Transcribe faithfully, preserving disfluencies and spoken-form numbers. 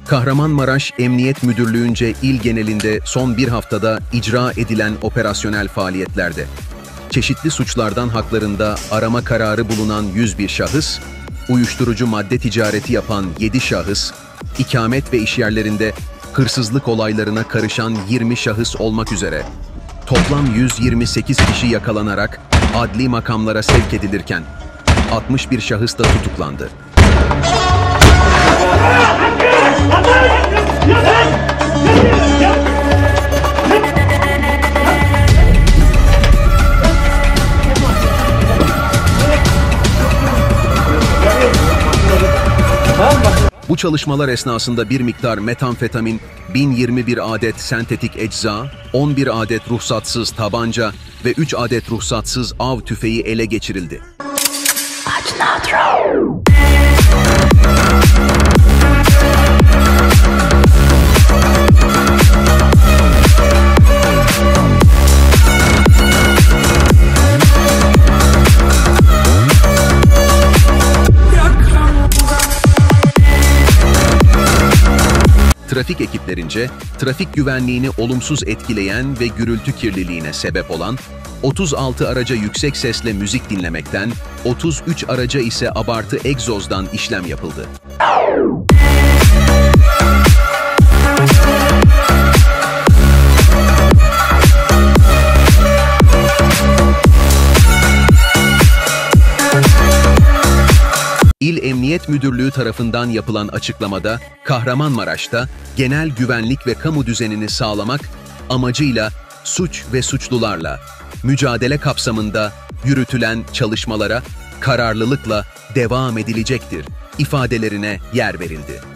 Kahramanmaraş Emniyet Müdürlüğü'nce il genelinde son bir haftada icra edilen operasyonel faaliyetlerde çeşitli suçlardan haklarında arama kararı bulunan yüz bir şahıs, uyuşturucu madde ticareti yapan yedi şahıs, ikamet ve işyerlerinde hırsızlık olaylarına karışan yirmi şahıs olmak üzere toplam yüz yirmi sekiz kişi yakalanarak adli makamlara sevk edilirken altmış bir şahıs da tutuklandı. Bu çalışmalar esnasında bir miktar metamfetamin, bin yirmi bir adet sentetik ecza, on bir adet ruhsatsız tabanca ve üç adet ruhsatsız av tüfeği ele geçirildi. Trafik ekiplerince, trafik güvenliğini olumsuz etkileyen ve gürültü kirliliğine sebep olan otuz altı araca yüksek sesle müzik dinlemekten, otuz üç araca ise abartı egzozdan işlem yapıldı. İl Emniyet Müdürlüğü tarafından yapılan açıklamada, Kahramanmaraş'ta genel güvenlik ve kamu düzenini sağlamak amacıyla suç ve suçlularla mücadele kapsamında yürütülen çalışmalara kararlılıkla devam edilecektir ifadelerine yer verildi.